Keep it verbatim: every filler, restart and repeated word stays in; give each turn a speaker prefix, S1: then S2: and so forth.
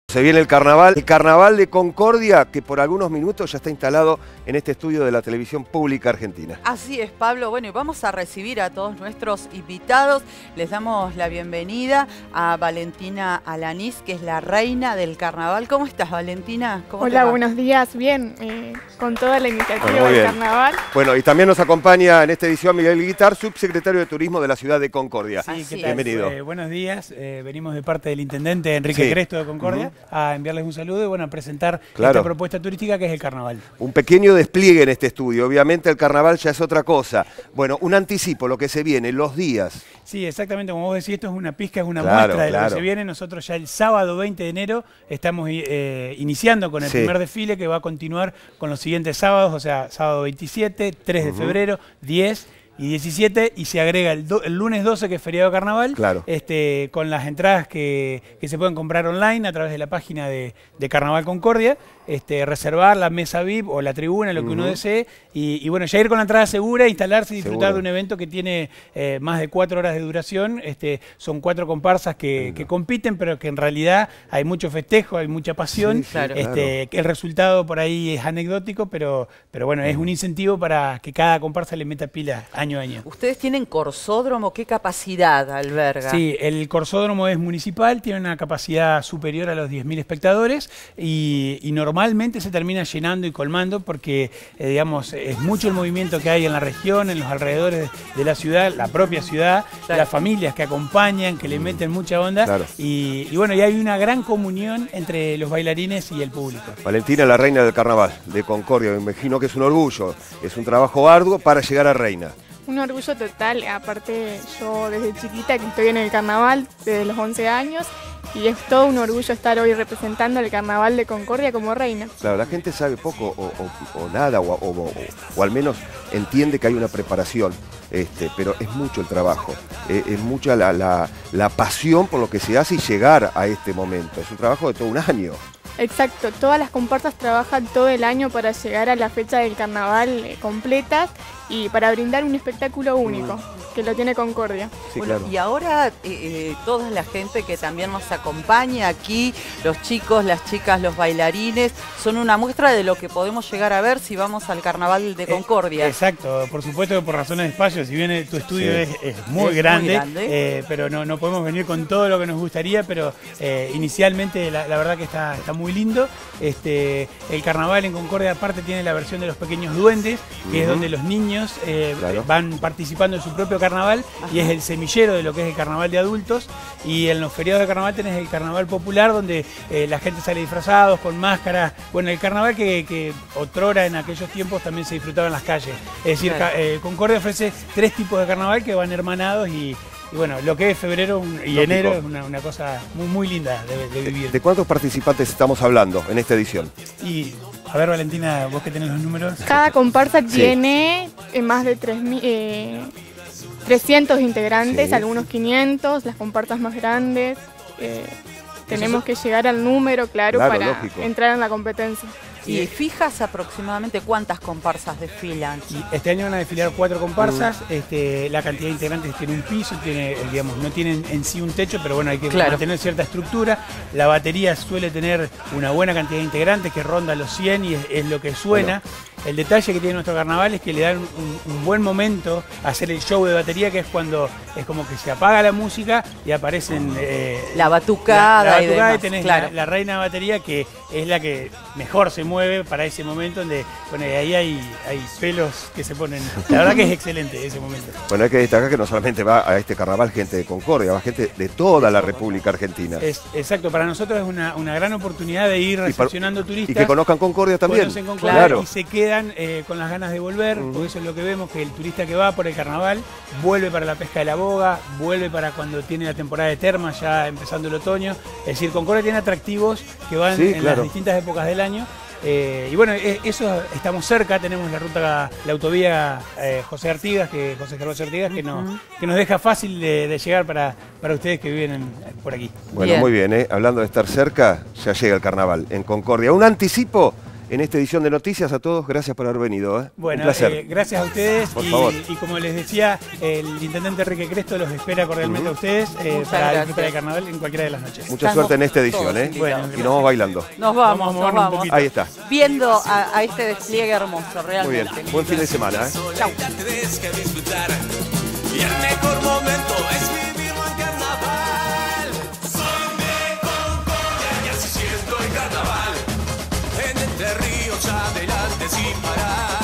S1: Se viene el carnaval, el carnaval de Concordia, que por algunos minutos ya está instalado en este estudio de la televisión pública argentina.
S2: Así es, Pablo. Bueno, y vamos a recibir a todos nuestros invitados. Les damos la bienvenida a Valentina Alanís, que es la reina del carnaval. ¿Cómo estás, Valentina? ¿Cómo
S3: Hola, buenos días. Bien, eh, con toda la iniciativa
S1: bueno,
S3: del
S1: bien.
S3: carnaval.
S1: Bueno, y también nos acompaña en esta edición Miguel Guitar, subsecretario de Turismo de la ciudad de Concordia.
S2: Sí,
S1: ¿qué tal? Bienvenido.
S4: Eh, buenos días, eh, venimos de parte del intendente Enrique
S1: Sí.
S4: Cresto de Concordia uh-huh. a enviarles un saludo y bueno, a presentar
S1: Claro.
S4: esta propuesta turística que es el carnaval.
S1: Un pequeño despliegue en este estudio, obviamente el carnaval ya es otra cosa. Bueno, un anticipo, lo que se viene, los días.
S4: Sí, exactamente, como vos decís, esto es una pizca, es una
S1: Claro,
S4: muestra de
S1: claro.
S4: lo que se viene. Nosotros ya el sábado veinte de enero estamos eh, iniciando con el
S1: Sí.
S4: primer desfile que va a continuar con los siguientes sábados, o sea, sábado veintisiete, tres de febrero, diez y diecisiete, y se agrega el, do, el lunes doce, que es feriado de carnaval,
S1: Claro.
S4: este, con las entradas que, que se pueden comprar online a través de la página de, de Carnaval Concordia, este, reservar la mesa V I P o la tribuna, lo que uh-huh. uno desee, y, y bueno, ya ir con la entrada segura, instalarse y disfrutar Seguro. de un evento que tiene eh, más de cuatro horas de duración. Este, son cuatro comparsas que, que compiten, pero que en realidad hay mucho festejo, hay mucha pasión.
S1: Sí, claro.
S4: este,
S1: claro.
S4: El resultado por ahí es anecdótico, pero, pero bueno, es un incentivo para que cada comparsa le meta pila año a año.
S2: ¿Ustedes tienen corsódromo? ¿Qué capacidad alberga?
S4: Sí, el corsódromo es municipal, tiene una capacidad superior a los diez mil espectadores y, y normalmente se termina llenando y colmando porque, eh, digamos, es mucho el movimiento que hay en la región, en los alrededores de la ciudad, la propia ciudad, claro. las familias que acompañan, que le meten mucha onda
S1: claro.
S4: y, y bueno, y hay una gran comunión entre los bailarines y el público.
S1: Valentina, la reina del carnaval de Concordia, me imagino que es un orgullo, es un trabajo arduo para llegar a reina.
S3: Un orgullo total, aparte yo desde chiquita que estoy en el carnaval, desde los once años, y es todo un orgullo estar hoy representando el carnaval de Concordia como reina.
S1: Claro, la gente sabe poco o, o, o nada, o, o, o, o al menos entiende que hay una preparación, este, pero es mucho el trabajo, eh, es mucha la, la, la pasión por lo que se hace y llegar a este momento. Es un trabajo de todo un año.
S3: Exacto, todas las comparsas trabajan todo el año para llegar a la fecha del carnaval eh, completas y para brindar un espectáculo único, mm. que lo tiene Concordia.
S2: Sí, bueno, claro. Y ahora eh, eh, toda la gente que también nos acompaña aquí, los chicos, las chicas, los bailarines, son una muestra de lo que podemos llegar a ver si vamos al carnaval de Concordia.
S4: Eh, exacto, por supuesto que por razones de espacio, si bien tu estudio sí. es, es muy
S2: es
S4: grande,
S2: muy grande.
S4: Eh, pero no, no podemos venir con todo lo que nos gustaría, pero eh, inicialmente la, la verdad que está, está muy lindo. Este, el carnaval en Concordia aparte tiene la versión de los pequeños duendes, que uh-huh. es donde los niños eh, claro. van participando en su propio carnaval. Ajá. Y es el semillero de lo que es el carnaval de adultos. Y en los feriados de carnaval tenés el carnaval popular, donde eh, la gente sale disfrazados, con máscaras. Bueno, el carnaval que, que otrora en aquellos tiempos también se disfrutaba en las calles. Es decir, claro. eh, Concordia ofrece tres tipos de carnaval que van hermanados y Y bueno, lo que es febrero y Lógico. enero es una, una cosa muy, muy linda de, de vivir.
S1: ¿De cuántos participantes estamos hablando en esta edición?
S4: Y, a ver, Valentina, vos que tenés los números.
S3: Cada comparsa sí. tiene más de tres mil, eh, trescientos integrantes, sí. algunos quinientos, las comparsas más grandes. Eh, tenemos que llegar al número, claro,
S1: claro
S3: para
S1: lógico.
S3: entrar en la competencia.
S2: ¿Y fijas aproximadamente cuántas comparsas desfilan?
S4: Y este año van a desfilar cuatro comparsas, mm. este, la cantidad de integrantes tiene un piso, tiene, digamos, no tienen en sí un techo, pero bueno, hay que claro. mantener cierta estructura. La batería suele tener una buena cantidad de integrantes que ronda los cien y es, es lo que suena. Bueno. El detalle que tiene nuestro carnaval es que le dan un, un buen momento a hacer el show de batería, que es cuando es como que se apaga la música y aparecen... Eh,
S2: la batucada,
S4: la, la
S2: y,
S4: batucada
S2: demás,
S4: y tenés
S2: claro.
S4: la, la reina de batería, que es la que mejor se mueve para ese momento, donde bueno, ahí hay, hay pelos que se ponen... La verdad que es excelente ese momento.
S1: Bueno, hay que destacar que no solamente va a este carnaval gente de Concordia, va gente de toda la República Argentina.
S4: Es, exacto, para nosotros es una, una gran oportunidad de ir recepcionando turistas.
S1: Y que conozcan Concordia también.
S4: Conocen Concordia claro. y se quedan eh, con las ganas de volver, uh-huh. porque eso es lo que vemos, que el turista que va por el carnaval vuelve para la pesca de la boga, vuelve para cuando tiene la temporada de termas, ya empezando el otoño. Es decir, Concordia tiene atractivos que van sí, en claro. las distintas épocas del año. Eh, y bueno, eso estamos cerca, tenemos la ruta, la autovía eh, José Artigas, que José Carlos Artigas, que, no, que nos deja fácil de, de llegar para, para ustedes que viven en, por aquí.
S1: Bueno, bien. Muy bien, ¿eh? Hablando de estar cerca, ya llega el carnaval en Concordia. Un anticipo en esta edición de Noticias. A todos, gracias por haber venido. ¿eh?
S4: Bueno,
S1: un placer.
S4: Eh, gracias a ustedes.
S1: Por
S4: y,
S1: favor.
S4: y como les decía, el intendente Enrique Cresto los espera cordialmente uh-huh. a ustedes eh, para disfrutar del carnaval en cualquiera de las noches.
S1: Mucha Estamos suerte en esta edición, ¿eh? Bueno, y nos vamos bailando.
S2: Nos vamos, vamos, nos vamos.
S1: Ahí está.
S2: Viendo a, a este despliegue hermoso, realmente.
S1: Muy bien. Buen fin de semana, ¿eh?
S2: Chau.
S5: Y el mejor momento es vivirlo en carnaval. Soy de Concordia y así siento el carnaval. En Entre Ríos adelante sin parar.